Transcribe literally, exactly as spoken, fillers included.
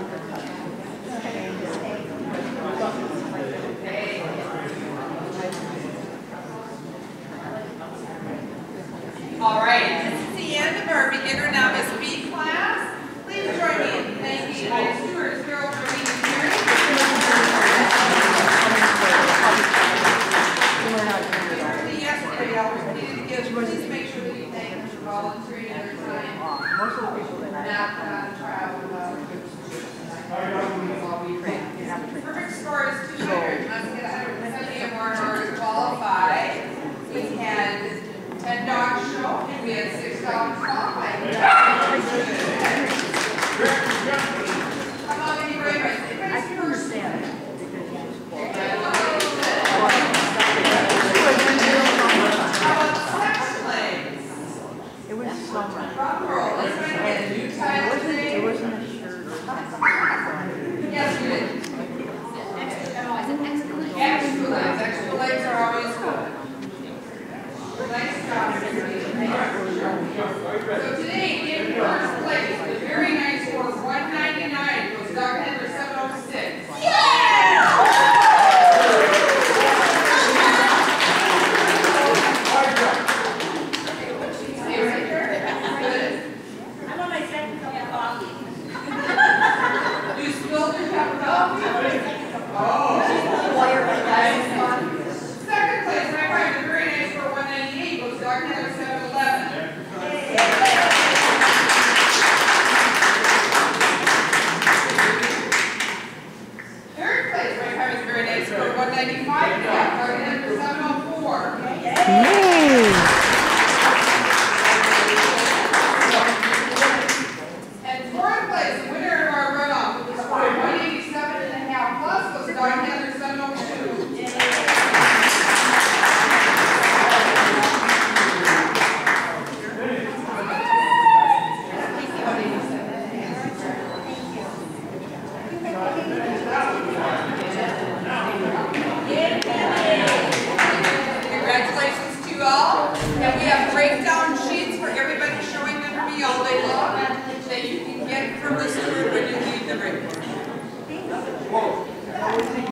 All right, this is the end of our beginner novice B class. Please join me in thanking my stewards, Carol, for being here. Yesterday, I was needed to give. Please make sure that you thank them for volunteering their time. Most of the people that I Not on travel. Perfect score is two hundred. Must get one hundred seventy or more in order to qualify. We had ten dog show, and we had six dogs qualified. How about any brave rights? Anybody's first? How about second place? It was summer. Rock roll. Let's try to get a new title today. It wasn't a shirt. Yes, we did. Extra legs. Extra legs are always good. Nice job, everybody. So today, in first place, the very nice score of one ninety-nine was Doug Henry seven oh six. Yeah! Stay right there. Good. I'm on my second cup of coffee. You spilled your cup of coffee? Oh. Second place, right by the very nice score one ninety-eight was Doug Henry seven eleven. Third place, right by the very nice score one ninety-five.